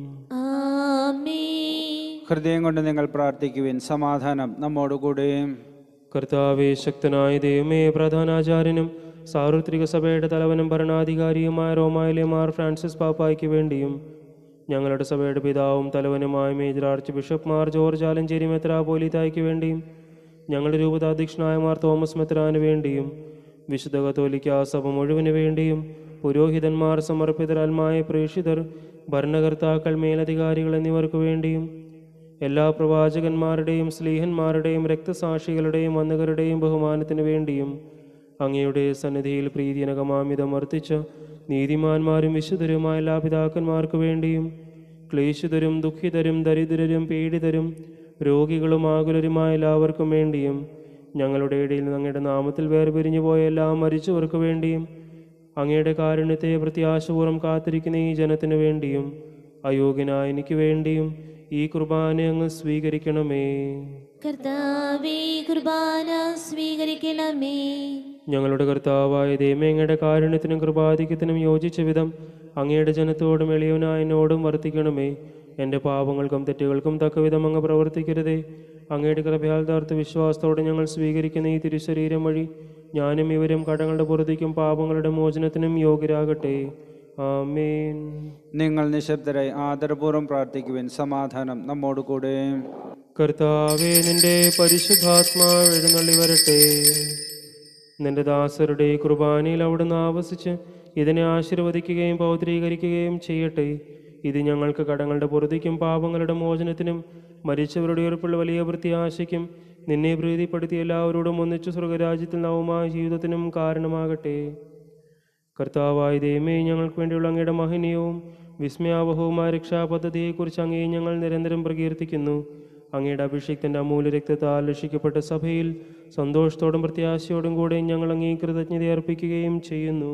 ഹൃദയം കൊണ്ട് നിങ്ങൾ പ്രാർത്ഥിക്കുവിൻ. സമാധാനം നമ്മോടുകൂടെ.
കർത്താവേ, ശക്തനായ ദൈവമേ, പ്രധാനാചാര്യനും സാർവത്രിക സഭയുടെ തലവനും ഭരണാധികാരിയുമായ റോമായിലെ മാർ ഫ്രാൻസിസ് പാപ്പായ്ക്ക് വേണ്ടിയും ഞങ്ങളുടെ സഭയുടെ പിതാവും തലവനുമായ major archbishop Mar George Alencherry മെത്രാപ്പോലീത്തായ്ക്ക് വേണ്ടിയും ഞങ്ങളുടെ രൂപതാധ്യക്ഷനായ മാർ തോമസ് മെത്രാന് വേണ്ടിയും വിശുദ്ധ കത്തോലിക്ക സഭ മുഴുവന് വേണ്ടിയും പുരോഹിതന്മാർ, സമർപ്പിതരാൽമായ പ്രേക്ഷിതർ, ഭരണകർത്താക്കൾ, മേലധികാരികൾ എന്നിവർക്ക് വേണ്ടിയും എല്ലാ പ്രവാചകന്മാരുടെയും സ്ലീഹന്മാരുടെയും രക്തസാക്ഷികളുടെയും വന്ദകരുടെയും ബഹുമാനത്തിന് വേണ്ടിയും അങ്ങയുടെ സന്നിധിയിൽ പ്രീതിയനകമാമിതം വർത്തിച്ച നീതിമാന്മാരും വിശുദ്ധരുമായ എല്ലാ പിതാക്കന്മാർക്ക് വേണ്ടിയും ക്ലേശിതരും ദുഃഖിതരും ദരിദ്രരും പീഡിതരും രോഗികളും ആകുലരുമായ എല്ലാവർക്കും വേണ്ടിയും ഞങ്ങളുടെ ഇടയിൽ നിന്ന് അങ്ങയുടെ നാമത്തിൽ വേർപിരിഞ്ഞു പോയ എല്ലാ മരിച്ചവർക്ക് വേണ്ടിയും അങ്ങയുടെ കാരുണ്യത്തെ പ്രത്യാശപൂർവ്വം കാത്തിരിക്കുന്ന ഈ ജനത്തിനു വേണ്ടിയും അയോഗ്യനായ എനിക്ക് വേണ്ടിയും ഈ കുർബാന അങ്ങ് സ്വീകരിക്കണമേ.
കർത്താവേ, കുർബാന സ്വീകരിക്കണമേ.
ഞങ്ങളുടെ കർത്താവായ ദൈവമേ, അങ്ങയുടെ കാരുണ്യത്തിനും കൃപാധിക്യത്തിനും യോജിച്ച വിധം അങ്ങയുടെ ജനത്തോടും എളിയവനായ എന്നോടും വർത്തിക്കണമേ. എൻ്റെ പാപങ്ങൾക്കും തെറ്റുകൾക്കും തക്കവിധം അങ്ങ് പ്രവർത്തിക്കരുതേ. അങ്ങയുടെ കൃപയാൽ യഥാർത്ഥ വിശ്വാസത്തോടെ ഞങ്ങൾ സ്വീകരിക്കുന്ന ഈ തിരുശരീരം വഴി ഞാനും ഇവരും കടങ്ങളുടെ പുറത്തേക്കും പാപങ്ങളുടെ മോചനത്തിനും യോഗ്യരാകട്ടെ. ആമേൻ.
നിങ്ങൾ നിശബ്ദരായി ആദരപൂർവ്വം പ്രാർത്ഥിക്കുവിൻ. സമാധാനം നമ്മോടുകൂടെ.
കർത്താവേ, നിന്റെ പരിശുദ്ധാത്മാവ് എഴുന്നള്ളി വരട്ടെ. നിന്റെ ദാസരുടെ കുർബാനയിൽ അവിടുന്ന് ആവസിച്ച് ഇതിനെ ആശീർവദിക്കുകയും പൗത്രീകരിക്കുകയും ചെയ്യട്ടെ. ഇത് ഞങ്ങൾക്ക് കടങ്ങളുടെ പുറത്തേക്കും പാപങ്ങളുടെ മോചനത്തിനും മരിച്ചവരുടെ ഉറപ്പുള്ള വലിയ പ്രത്യാശയ്ക്കും നിന്നെ പ്രീതിപ്പെടുത്തി എല്ലാവരോടും ഒന്നിച്ചു സ്വർഗരാജ്യത്തിൽ നവമായ ജീവിതത്തിനും കാരണമാകട്ടെ. കർത്താവായ ദൈവമേ, ഞങ്ങൾക്ക് വേണ്ടിയുള്ള അങ്ങയുടെ മഹനീയവും വിസ്മയാവഹവുമായ രക്ഷാപദ്ധതിയെക്കുറിച്ച് അങ്ങേ ഞങ്ങൾ നിരന്തരം പ്രകീർത്തിക്കുന്നു. അങ്ങയുടെ അഭിഷേകത്തിൻ്റെ അമൂല്യ രക്തത്താൽ രക്ഷിക്കപ്പെട്ട സഭയിൽ സന്തോഷത്തോടും പ്രത്യാശയോടും കൂടെ ഞങ്ങൾ അങ്ങേ കൃതജ്ഞത അർപ്പിക്കുകയും ചെയ്യുന്നു.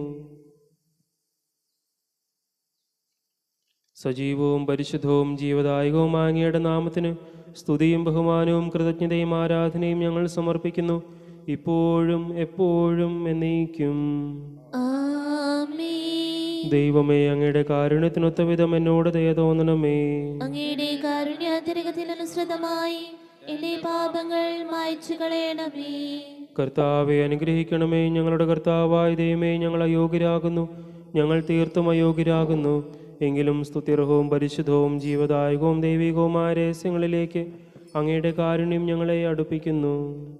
സജീവവും പരിശുദ്ധവും ജീവദായകവുമായ അങ്ങയുടെ നാമത്തിന് സ്തുതിയും ബഹുമാനവും കൃതജ്ഞതയും ആരാധനയും ഞങ്ങൾ സമർപ്പിക്കുന്നു, ഇപ്പോഴും എപ്പോഴും എന്നേക്കും. ദൈവമേ, അങ്ങയുടെ കാരുണ്യത്തിനൊത്ത വിധം എന്നോട് ദയ തോന്നണമേ.
അങ്ങയുടെ കാരുണ്യാതിരകത്തിനനുസൃതമായി എന്റെ പാപങ്ങൾ മായ്ച്ചു കളയണമേ.
കർത്താവെ അനുഗ്രഹിക്കണമേ. ഞങ്ങളുടെ കർത്താവായ ദൈവമേ, ഞങ്ങൾ അയോഗ്യരാകുന്നു, ഞങ്ങൾ തീർത്തും അയോഗ്യരാകുന്നു. എങ്കിലും സ്തുത്യർഹവും പരിശുദ്ധവും ജീവദായകവും ദൈവികവുമായ രഹസ്യങ്ങളിലേക്ക് അങ്ങയുടെ കാരുണ്യം ഞങ്ങളെ അടുപ്പിക്കുന്നു.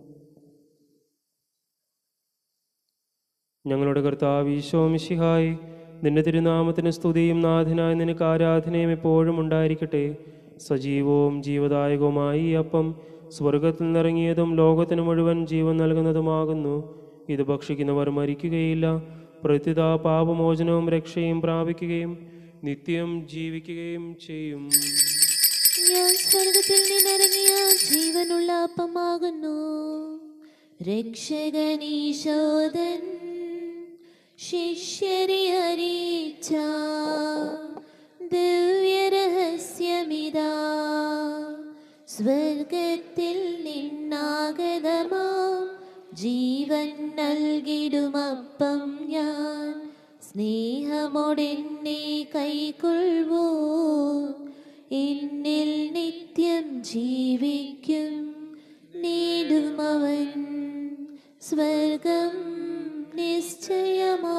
ഞങ്ങളുടെ കർത്താവ് ഈശോ മിശിഹായി, നിന്റെ തിരുനാമത്തിന് സ്തുതിയും നാഥനായ നിനക്ക് ആരാധനയും എപ്പോഴും ഉണ്ടായിരിക്കട്ടെ. സജീവവും ജീവദായകവുമായി ഈ അപ്പം സ്വർഗത്തിൽ നിന്നിറങ്ങിയതും ലോകത്തിന് മുഴുവൻ ജീവൻ നൽകുന്നതുമാകുന്നു. ഇത് ഭക്ഷിക്കുന്നവർ മരിക്കുകയില്ല, പ്രത്യുത പാപമോചനവും രക്ഷയും പ്രാപിക്കുകയും നിത്യം ജീവിക്കുകയും ചെയ്യും.
ഞാൻ സ്വർഗത്തിൽ നിന്നിറങ്ങിയ ജീവനുള്ള അപ്പമാകുന്നു. രക്ഷകനീശോദൻ ശിഷ്യരെ അറിയിച്ച ദിവ്യരഹസ്യമിതാ, സ്വർഗത്തിൽ നിന്നാഗതമാം ജീവൻ നൽകിടുമപ്പം ഞാൻ. സ്നേഹമോടെന്നെ കൈക്കൊള്ളുവോ, എന്നിൽ നിത്യം ജീവിക്കും. നേടുമവൻ സ്വർഗം നിശ്ചയമാ.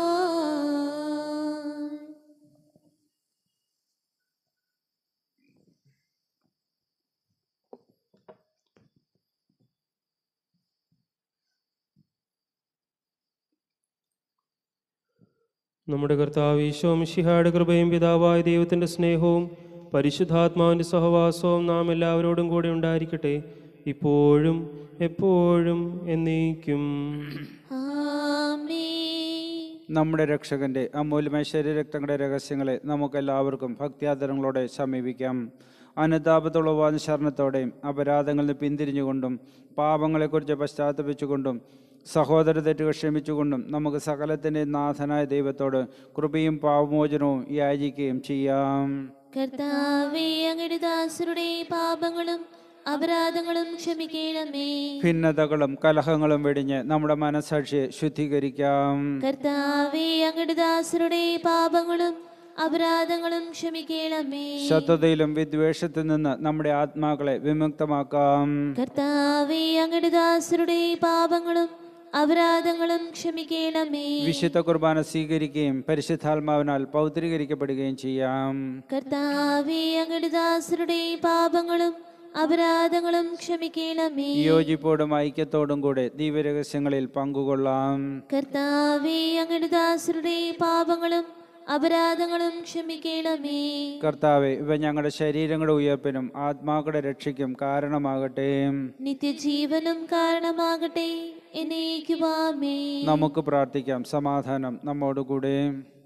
നമ്മുടെ കർത്താവ് ഈശോ മിശിഹായുടെ കൃപയും പിതാവായ ദൈവത്തിൻ്റെ സ്നേഹവും പരിശുദ്ധാത്മാവിൻ്റെ സഹവാസവും നാം എല്ലാവരോടും കൂടെ ഉണ്ടായിരിക്കട്ടെ, ഇപ്പോഴും എപ്പോഴും എന്നേക്കും.
നമ്മുടെ രക്ഷകന്റെ അമൂല്യമായ ശരീരരക്തങ്ങളുടെ രഹസ്യങ്ങളെ നമുക്കെല്ലാവർക്കും ഭക്ത്യാദരങ്ങളോടെ സമീപിക്കാം. അനുതാപത്തുള്ള ശരണത്തോടെയും അപരാധങ്ങളിൽ നിന്ന് പിന്തിരിഞ്ഞുകൊണ്ടും പാപങ്ങളെക്കുറിച്ച് പശ്ചാത്തപിച്ചുകൊണ്ടും സഹോദര തെറ്റുകൾ ക്ഷമിച്ചുകൊണ്ടും നമുക്ക് സകലത്തിൻ്റെ നാഥനായ ദൈവത്തോട് കൃപയും പാപമോചനവും യാചിക്കുകയും ചെയ്യാം.
കർത്താവേ, അങ്ങയുടെ ദാസരുടെ പാപങ്ങളും അപരാധങ്ങളും ക്ഷമിക്കണമേ.
ഭിന്നതകളും കലഹങ്ങളും വെടിഞ്ഞ് നമ്മുടെ മനസ്സാക്ഷിയെ ശുദ്ധീകരിക്കാം.
കർത്താവേ, അങ്ങയുടെ ദാസരുടെ പാപങ്ങളും അപരാധങ്ങളും ക്ഷമിക്കണമേ.
ശത്രുതയിലും വിദ്വേഷത്തിൽ നിന്ന് നമ്മുടെ ആത്മാക്കളെ വിമുക്തമാക്കാം.
കർത്താവേ, അങ്ങയുടെ ദാസരുടെ പാപങ്ങളും അപരാധങ്ങളും ക്ഷമിക്കണമേ.
വിശുദ്ധ കുർബാന സ്വീകരിക്കുകയും പരിശുദ്ധാത്മാവിനാൽ പൗത്രീകരിക്കപ്പെടുകയും ചെയ്യാം.
കർത്താവേ, അങ്ങയുടെ ദാസരുടെ പാപങ്ങളും അപരാധങ്ങളും ക്ഷമിക്കണമേ.
യോജിപ്പോടും ഐക്യത്തോടും കൂടെ ദിവ്യരഹസ്യങ്ങളിൽ പങ്കുകൊള്ളാം.
കർത്താവേ, അങ്ങയുടെ ദാസരുടെ പാപങ്ങളും അപരാധങ്ങളും ക്ഷമിക്കണമേ.
കർത്താവെ, ഇവ ഞങ്ങളുടെ ശരീരങ്ങളുടെ ഉയർപ്പിനും ആത്മാക്കളുടെ രക്ഷയ്ക്കും കാരണമാകട്ടെ.
നിത്യജീവനും കാരണമാകട്ടെ. എന്നേക്കുമാമേ.
നമുക്ക് പ്രാർത്ഥിക്കാം. സമാധാനം നമ്മോടുകൂടെ.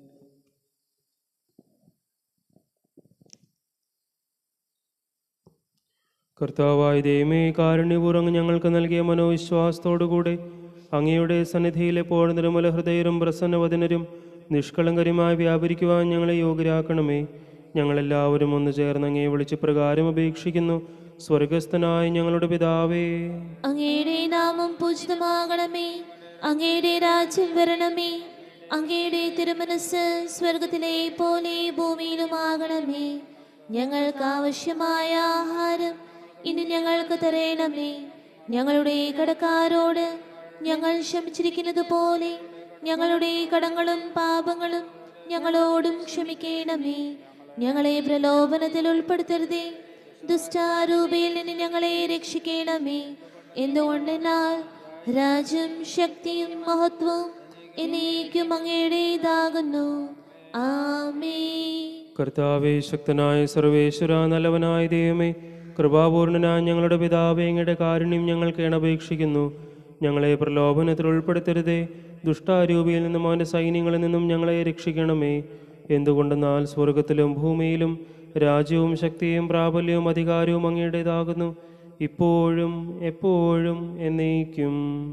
കർത്താവായ ദൈവമേ, കാരുണ്യപൂർവ്വം ഞങ്ങൾക്ക് നൽകിയ മനോവിശ്വാസത്തോടുകൂടെ അങ്ങയുടെ സന്നിധിയിൽ എപ്പോഴും നിർമ്മല ഹൃദയരും പ്രസന്നവദനരും നിഷ്കളങ്കരുമായി വ്യാപരിക്കുവാൻ ഞങ്ങളെ യോഗ്യരാക്കണമേ. ഞങ്ങളെല്ലാവരും ഒന്ന് ചേർന്ന് അങ്ങയെ വിളിച്ച് പ്രകാരം അപേക്ഷിക്കുന്നു. സ്വർഗസ്ഥനായ ഞങ്ങളുടെ പിതാവേ,
അങ്ങയുടെ നാമം പൂജിതമാകണമേ. അങ്ങയുടെ രാജ്യം വരണമേ. അങ്ങയുടെ തിരുമനസ് സ്വർഗത്തിലെ പോലെ ഭൂമിയിലുമാകണമേ. ഞങ്ങൾക്ക് ആവശ്യമായ ആഹാരം ഇനി ഞങ്ങൾക്ക് തരേണമേ. ഞങ്ങളുടെ കടക്കാരോട് ഞങ്ങൾ ക്ഷമിച്ചിരിക്കുന്നത് പോലെ ഞങ്ങളുടെ കടങ്ങളും പാപങ്ങളും ഞങ്ങളോടും ക്ഷമിക്കണമേ. ഞങ്ങളെ പ്രലോഭനത്തിൽ ഉൾപ്പെടുത്തരുതേ, ദുഷ്ടാരൂപിയിൽ നിന്ന് ഞങ്ങളെ രക്ഷിക്കണമേ. എന്തുകൊണ്ടെന്നാൽ രാജ്യം ശക്തിയും മഹത്വവും എന്നേക്കും അങ്ങയുടേതാകുന്നു. ആമേൻ.
കർത്താവേ, ശക്തനായ സർവേശ്വര, നല്ലവനായ ദൈവമേ, കൃപാപൂർണനായ ഞങ്ങളുടെ പിതാവേ, അങ്ങയുടെ കാരുണ്യം ഞങ്ങൾ കേണപേക്ഷിക്കുന്നു. ഞങ്ങളെ പ്രലോഭനത്തിൽ ഉൾപ്പെടുത്തരുതേ, ദുഷ്ടാരൂപിയിൽ നിന്നും അവൻ്റെ സൈന്യങ്ങളിൽ നിന്നും ഞങ്ങളെ രക്ഷിക്കണമേ. എന്തുകൊണ്ടെന്നാൽ സ്വർഗത്തിലും ഭൂമിയിലും രാജ്യവും ശക്തിയും പ്രാബല്യവും അധികാരവും അങ്ങയുടേതാകുന്നു, ഇപ്പോഴും എപ്പോഴും എന്നേക്കും.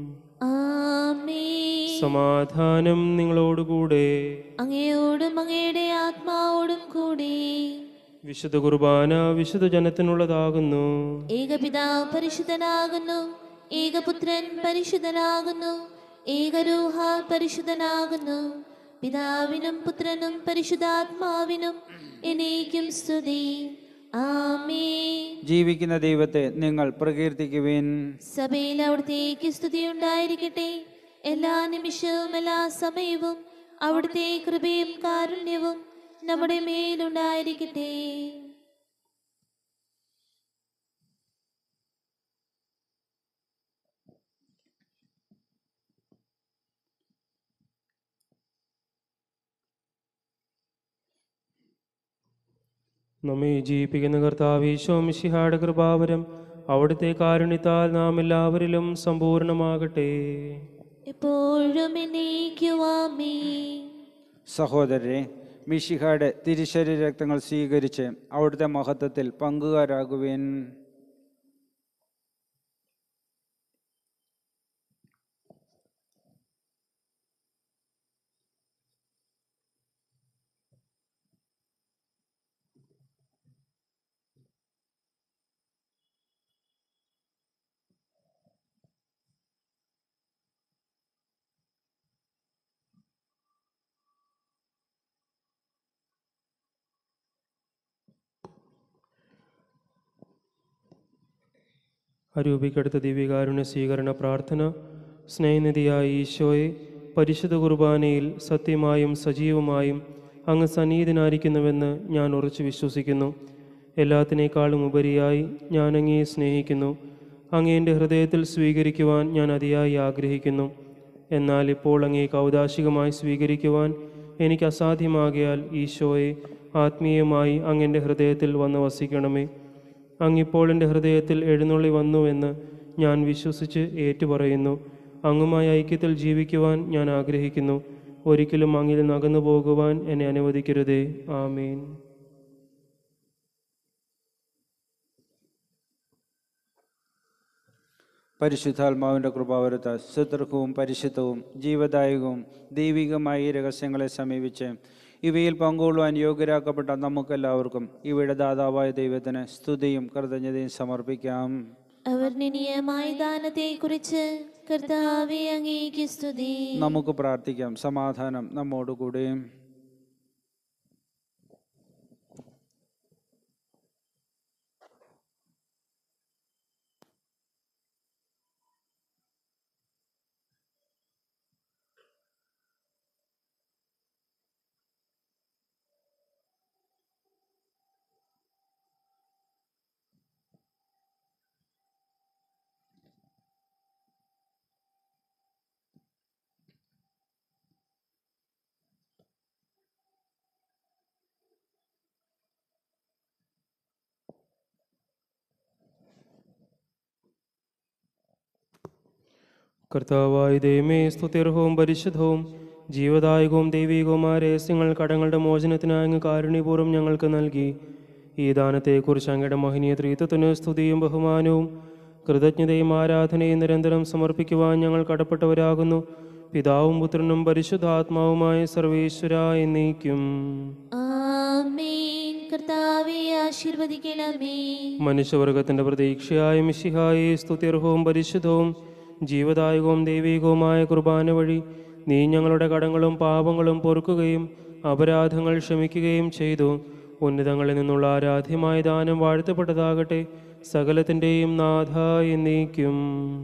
ആമേൻ.
സമാധാനം നിങ്ങളോടുകൂടെ.
അങ്ങയോടും അങ്ങയുടെ ആത്മാവോടും കൂടി.
വിശുദ്ധ കുർബാന വിശുദ്ധ ജനത്തിനുള്ളതാകുന്നു.
ഏകപിതാവ് പരിശുദ്ധനാകുന്നു, ഏകപുത്രൻ പരിശുദ്ധനാകുന്നു, ഏകരൂഹ പരിശുദ്ധനാകുന്നു. പിതാവിനും പുത്രനും പരിശുദ്ധാത്മാവിനും എന്നേക്കും സ്തുതി. ആമേൻ.
ജീവിക്കുന്ന ദൈവത്തെ നിങ്ങൾ പ്രകീർത്തിക്കുവിൻ.
സഭയിൽ അവിടുത്തേക്ക് സ്തുതി ഉണ്ടായിരിക്കട്ടെ. എല്ലാ നിമിഷവും എല്ലാ സമയവും അവിടുത്തെ കൃപയും കാരുണ്യവും നമ്മുടെ മേലുണ്ടായിരിക്കട്ടെ.
നമ്മെ ജീവിപ്പിക്കുന്ന കർത്താവ് ഈശോ മിശിഹായുടെ കൃപാവരം അവിടുത്തെ കാരുണ്യത്താൽ നാം എല്ലാവരിലും സമ്പൂർണ്ണമാകട്ടെ.
എപ്പോഴും എന്നേക്കും ആമേൻ.
സഹോദരരെ, മിശിഹായുടെ തിരുശരീര രക്തങ്ങൾ സ്വീകരിച്ച് അവിടുത്തെ മഹത്വത്തിൽ പങ്കുകാരാകുവിൻ.
അരൂപിക്കടുത്ത ദിവ്യകാരുണ്യ സ്വീകരണ പ്രാർത്ഥന. സ്നേഹനിധിയായ ഈശോയെ, പരിശുദ്ധ കുർബാനയിൽ സത്യമായും സജീവമായും അങ്ങ് സന്നിഹിതനായിരിക്കുന്നുവെന്ന് ഞാൻ ഉറച്ചു വിശ്വസിക്കുന്നു. എല്ലാത്തിനേക്കാളും ഉപരിയായി ഞാൻ അങ്ങയെ സ്നേഹിക്കുന്നു. അങ്ങേ എൻ്റെ ഹൃദയത്തിൽ സ്വീകരിക്കുവാൻ ഞാൻ അതിയായി ആഗ്രഹിക്കുന്നു. എന്നാൽ ഇപ്പോൾ അങ്ങേ കൗദാശികമായി സ്വീകരിക്കുവാൻ എനിക്ക് അസാധ്യമാകിയാൽ ഈശോയെ, ആത്മീയമായി അങ്ങെൻ്റെ ഹൃദയത്തിൽ വന്ന് വസിക്കണമേ. അങ്ങിപ്പോൾ എൻ്റെ ഹൃദയത്തിൽ എഴുന്നള്ളി വന്നുവെന്ന് ഞാൻ വിശ്വസിച്ച് ഏറ്റുപറയുന്നു. അങ്ങുമായി ഐക്യത്തിൽ ജീവിക്കുവാൻ ഞാൻ ആഗ്രഹിക്കുന്നു. ഒരിക്കലും അങ്ങിൽ നിന്ന് അകന്നു പോകുവാൻ എന്നെ അനുവദിക്കരുതേ. ആമേൻ.
പരിശുദ്ധാത്മാവിൻ്റെ കൃപാവരത്താൽ സുദൃഢവും പരിശുദ്ധവും ജീവദായകവും ദൈവികമായ ഈ രഹസ്യങ്ങളെ സമീപിച്ച് ഇവയിൽ പങ്കുകൊള്ളുവാൻ യോഗ്യരാക്കപ്പെട്ട നമുക്കെല്ലാവർക്കും ഇവയുടെ ദാതാവായ ദൈവത്തിന് സ്തുതിയും കൃതജ്ഞതയും സമർപ്പിക്കാം.
അവർണ്ണനീയമായ ദാനത്തെക്കുറിച്ച് കർത്താവേ അങ്ങേക്ക് സ്തുതി.
നമുക്ക് പ്രാർത്ഥിക്കാം. സമാധാനം നമ്മോടുകൂടെ.
കർത്താവായ ദൈവമേ, സ്തുത്യർഹവും പരിശുദ്ധവും ജീവദായകവും ദൈവികവുമായ രഹസ്യങ്ങൾ കടങ്ങളുടെ മോചനത്തിനായി അങ്ങ് കാരുണ്യപൂർവ്വം ഞങ്ങൾക്ക് നൽകി. ഈ ദാനത്തെക്കുറിച്ച് അങ്ങയുടെ മഹനീയ ത്രിത്വത്തിന് സ്തുതിയും ബഹുമാനവും കൃതജ്ഞതയും ആരാധനയും നിരന്തരം സമർപ്പിക്കുവാൻ ഞങ്ങൾ കടപ്പെട്ടവരാകുന്നു. പിതാവും പുത്രനും പരിശുദ്ധാത്മാവുമായ സർവേശ്വര എന്നേക്കും.
ആമേൻ. കർത്താവേ ആശീർവദിക്കണമേ.
മനുഷ്യവർഗത്തിന്റെ പ്രതീക്ഷയായ മിശിഹായെ, സ്തുത്യർഹവും പരിശുദ്ധവും ജീവദായകവും ദൈവികവുമായ കുർബാന വഴി നീ ഞങ്ങളുടെ കടങ്ങളും പാപങ്ങളും പൊറുക്കുകയും അപരാധങ്ങൾ ക്ഷമിക്കുകയും ചെയ്തു. ഉന്നതങ്ങളിൽ നിന്നുള്ള ആരാധ്യമായ ദാനം വാഴ്ത്തപ്പെട്ടതാകട്ടെ. സകലത്തിൻ്റെയും നാഥ എന്നേക്കും.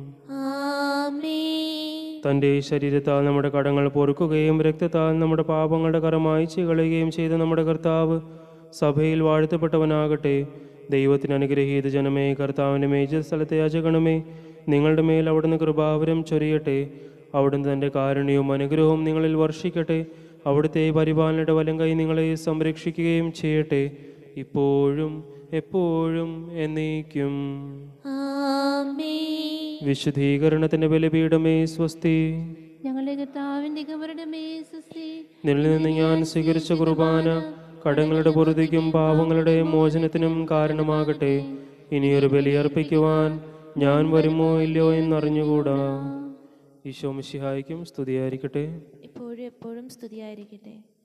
തൻ്റെ ശരീരത്താൽ നമ്മുടെ കടങ്ങൾ പൊറുക്കുകയും രക്തത്താൽ നമ്മുടെ പാപങ്ങളുടെ കറ മായ്ച്ചു കളയുകയും ചെയ്ത നമ്മുടെ കർത്താവ് സഭയിൽ വാഴ്ത്തപ്പെട്ടവനാകട്ടെ. ദൈവത്തിന് അനുഗ്രഹീത ജനമേ, കർത്താവിൻ്റെ മേജ സ്ഥലത്തെ യാചകണമേ, നിങ്ങളുടെ മേൽ അവിടുന്ന് കൃപാവരം ചൊരിയട്ടെ. അവിടുന്ന് തൻ്റെ കാരുണ്യവും അനുഗ്രഹവും നിങ്ങളിൽ വർഷിക്കട്ടെ. അവിടുത്തെ പരിപാലനയുടെ വലം കൈ നിങ്ങളെ സംരക്ഷിക്കുകയും ചെയ്യട്ടെ, ഇപ്പോഴും എപ്പോഴും എന്നേക്കും. വിശുദ്ധീകരണത്തിന്റെ ബലിപീഠമേ സ്വസ്തി.
ഞങ്ങളുടെ കർത്താവിന്റെ കബറിടമേ സ്വസ്തി.
നിന്നിൽ നിന്ന് ഞാൻ സ്വീകരിച്ച കുർബാന കടങ്ങളുടെ പൊറുതിക്കും പാപങ്ങളുടെ മോചനത്തിനും കാരണമാകട്ടെ. ഇനിയൊരു ബലിയർപ്പിക്കുവാൻ ഞാൻ വരുമോ ഇല്ലയോ എന്നറിഞ്ഞുകൂടാ. ഈശോ മിശിഹായ്ക്കും സ്തുതിയായിരിക്കട്ടെ.
ഇപ്പോഴും എപ്പോഴും സ്തുതിയായിരിക്കട്ടെ.